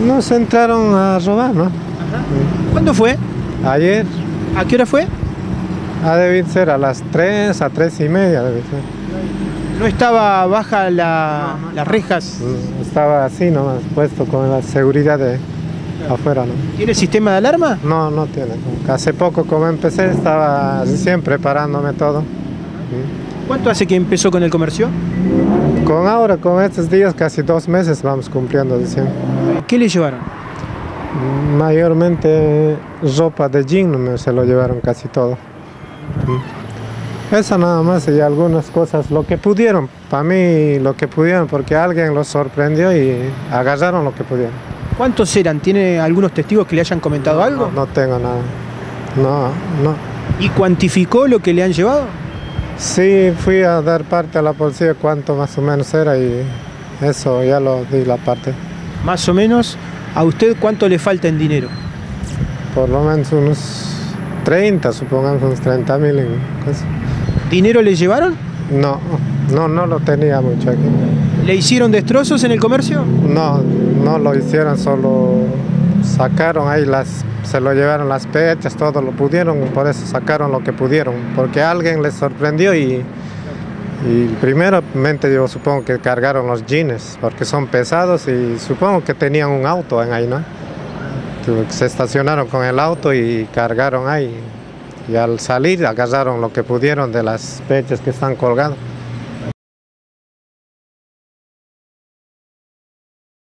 Nos entraron a robar, ¿no? Ajá. ¿Cuándo fue? Ayer, ¿A qué hora fue? debe ser a las 3, a 3:30 debe ser. ¿No estaba baja las rejas? Estaba así nomás, puesto con la seguridad de afuera, ¿no? ¿Tiene sistema de alarma? No, no tiene. Hace poco, como empecé, estaba recién preparándome todo. Sí. ¿Cuánto hace que empezó con el comercio? Con estos días, casi 2 meses vamos cumpliendo diciembre. ¿Qué le llevaron? Mayormente ropa de jean se lo llevaron casi todo. Eso nada más y algunas cosas, lo que pudieron, para mí lo que pudieron, porque alguien los sorprendió y agarraron lo que pudieron. ¿Cuántos eran? ¿Tiene algunos testigos que le hayan comentado algo? No tengo nada. No, no. ¿Y cuantificó lo que le han llevado? Sí, fui a dar parte a la policía cuánto más o menos era y eso ya lo di la parte. Más o menos, ¿a usted cuánto le falta en dinero? Por lo menos unos 30, supongamos unos 30.000 en cosas. ¿Dinero le llevaron? No, no lo tenía mucho aquí. ¿Le hicieron destrozos en el comercio? No, no lo hicieron, solo sacaron ahí se lo llevaron las pechas, todo lo pudieron, por eso sacaron lo que pudieron, porque a alguien les sorprendió y primeramente yo supongo que cargaron los jeans, porque son pesados y supongo que tenían un auto en ahí, ¿no? Se estacionaron con el auto y cargaron ahí. Y al salir agarraron lo que pudieron de las pechas que están colgadas.